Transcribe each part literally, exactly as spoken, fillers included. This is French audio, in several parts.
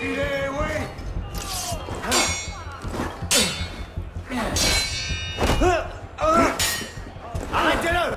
Reculez, oui. Arrêtez-le!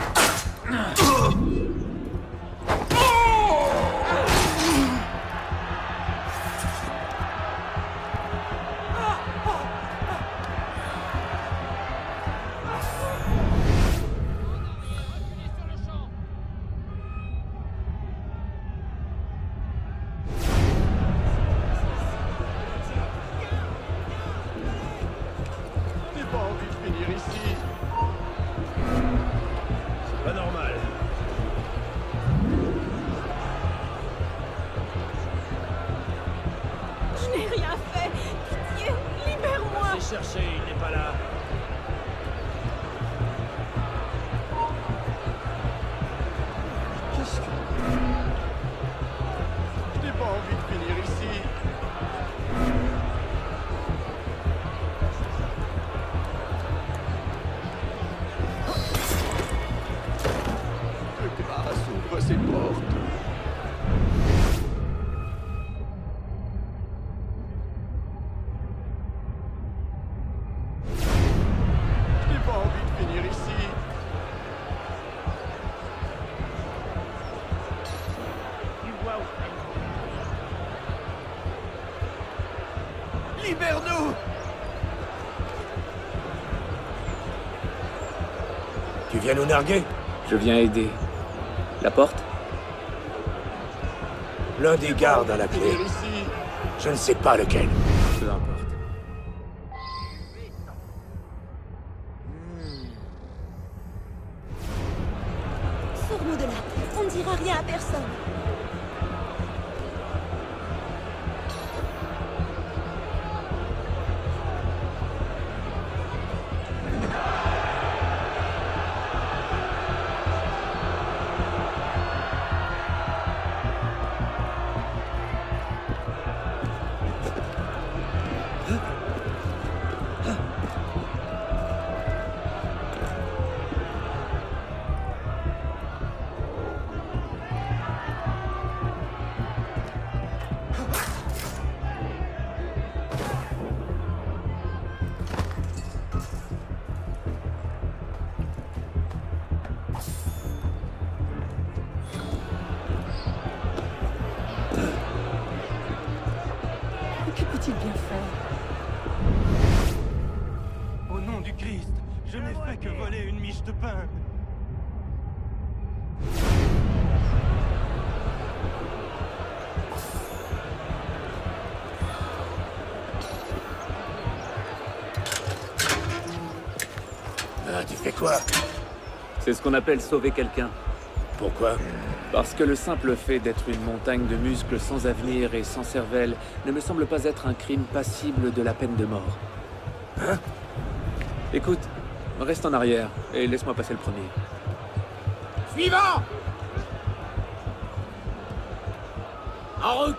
J'ai pas envie de finir ici. C'est pas normal. Je n'ai rien fait. Pitié, libère-moi. J'ai cherché, il n'est pas là. Qu'est-ce que... Je n'ai pas envie de finir ici. De grâce, ouvre ces portes. Je n'ai pas envie de finir ici. Libère-nous! Tu viens nous narguer? Je viens aider. La porte? L'un des gardes a la clé. Finir ici. Je ne sais pas lequel. Peu importe. Sors-nous de là. On ne dira rien à personne. Que peut-il bien faire? Au nom du Christ, je n'ai fait que voler une miche de pain. Ah, tu fais quoi? C'est ce qu'on appelle sauver quelqu'un. Pourquoi? Parce que le simple fait d'être une montagne de muscles sans avenir et sans cervelle ne me semble pas être un crime passible de la peine de mort. Hein? Écoute, reste en arrière et laisse-moi passer le premier. Suivant! En route!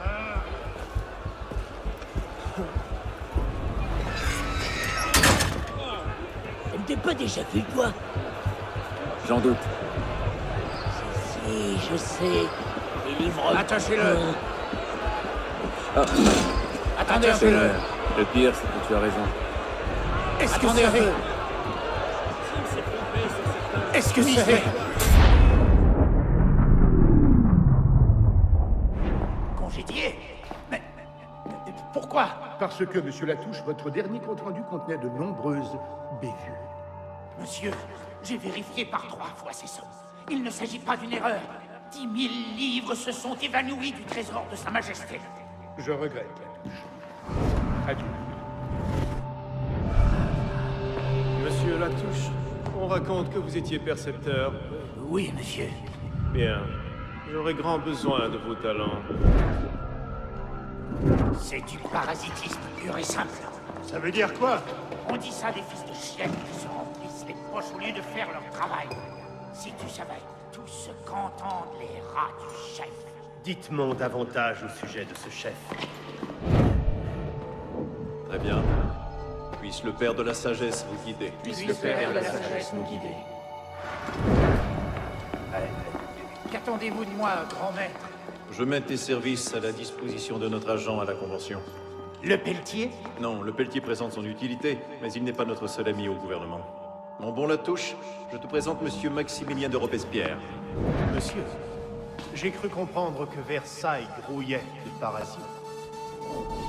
Elle ne t'est pas déjà vu, toi? J'en doute. Si, je sais. Les livres... Attachez-le! Ah, Attendez un c'est peu! le... le pire, c'est que tu as raison. Est-ce que c'est... Est-ce que c'est... Congédié? Mais... Pourquoi? Parce que, monsieur Latouche, votre dernier compte-rendu contenait de nombreuses bévues. Monsieur, j'ai vérifié par trois fois ces sommes. Il ne s'agit pas d'une erreur. Dix mille livres se sont évanouis du trésor de Sa Majesté. Je regrette, Latouche. Adieu. Monsieur Latouche, on raconte que vous étiez percepteur. Oui, monsieur. Bien. J'aurais grand besoin de vos talents. C'est du parasitisme pur et simple. Ça veut dire quoi? On dit ça des fils de chiennes qui se remplissent les poches au lieu de faire leur travail. Si tu savais tout ce qu'entendent les rats du chef. Dites-moi davantage au sujet de ce chef. Très bien. Puisse le Père de la Sagesse vous guider. Puisse le Père de la Sagesse nous guider. Qu'attendez-vous de moi, grand maître? Je mets tes services à la disposition de notre agent à la Convention. Le Pelletier? Non, le Pelletier présente son utilité, mais il n'est pas notre seul ami au gouvernement. Mon bon Latouche, je te présente Monsieur Maximilien de Robespierre. Monsieur, j'ai cru comprendre que Versailles grouillait de parasites.